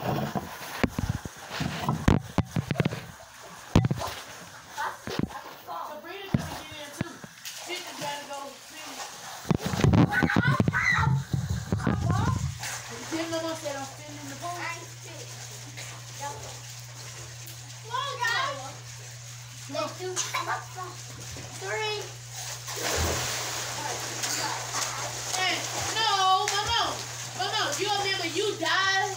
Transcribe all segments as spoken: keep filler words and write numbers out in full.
Three. Hey, no, Mama. Mama, you remember you died?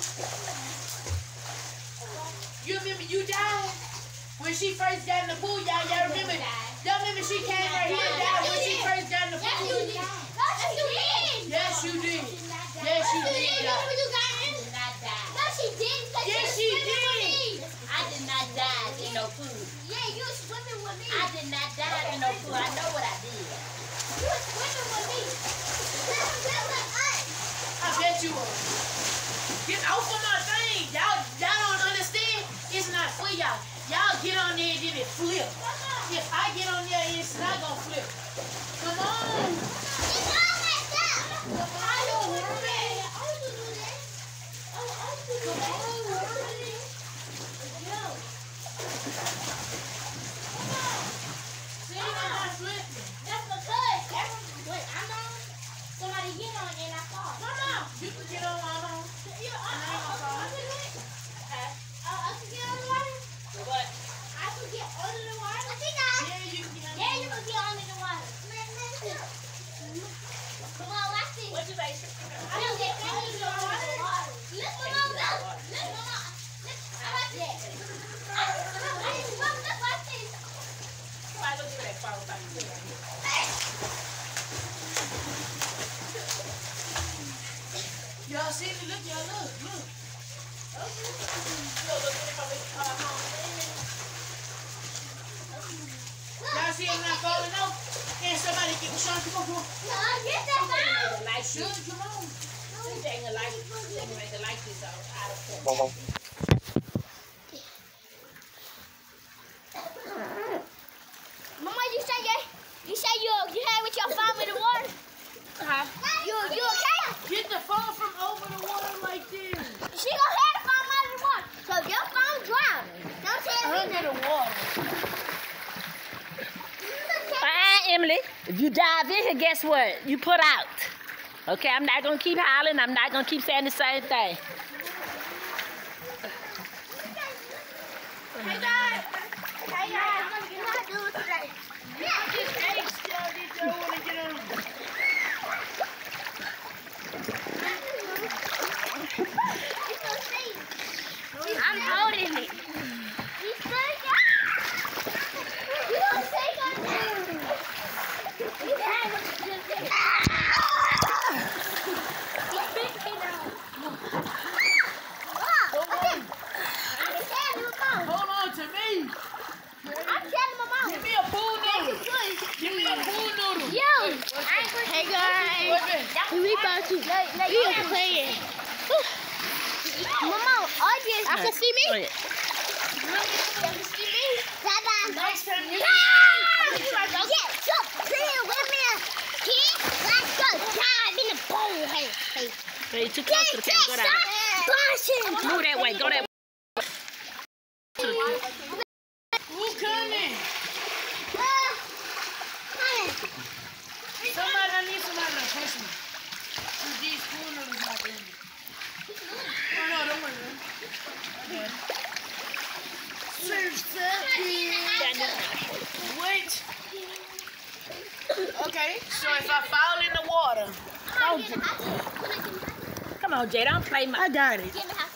You remember you died? When she first got in the pool, y'all, y'all remember? Y'all remember she came right here and died when she first got in the pool? Yes, you did. Yes, you did. Yes, you did. No, she didn't. Yes, she did. I did not die in no pool. Yeah, you were swimming with me. I did not die in no pool. I know what I did. You were swimming with me. I bet you were. Get off of my thing. Y'all y'all don't understand. It's not for y'all. Y'all get on there and then it flip. If I get on there, it's not going to flip. Come on. It's not like that. Come on, Herman. Come on, Herman. See, I'm not flipping. That's because every, wait, I'm on. Somebody get on and I fall. Come on. You can get on, I'm on. You, I, I, I, I can do it. Uh, I can get on the water. What? I can get under the water. I think I. Yeah, you can get on. Yeah, you can get under the water. Come on, watch this. What you say? I don't get under the water. Look, Mama, look. Look, Mama. Look, I like that. I just look, look, watch this. Why look for that far back here? Y'all see me? Look, y'all look, look. Y'all see I'm not falling off? And somebody get Sean, come on, come on. No, get that down. Like Should, come on. they ain't gonna like it. They ain't gonna like this out out of court. Mama, you say you, you say you you had with your phone in the water? Huh? You you okay? Get the phone from over the water like this. She gonna have the phone out of the water. So if your phone drowning, don't tell me Under the water. Fine, Emily. If you dive in here, guess what? You put out. Okay, I'm not gonna keep hollering. I'm not gonna keep saying the same thing. Hey guys. Hey guys. What do I do today? I just asked y'all, did y'all want to get on? I'm holding it. You say you don't say nothing. You have it. Hold on to me. I'm telling my mom. Give me a pool noodle. Give me a pool noodle. Yo. Hey guys. We about to. We are playing. Mama, audience. I can see me. Oh, yeah. Can you see me? Dada. Next time you. Get up here with me. Here. Let's go dive in the bowl. Hey, hey. Hey, too close to the camera. Go that way. Move that way. Go that way. Who's coming? Somebody, I need somebody to push me. These pool noodles not in me. Oh no, don't worry. Okay. Serve Wait. Okay, so if I fall in the water. Come on, Jay. Don't play my. I got it. Give me half.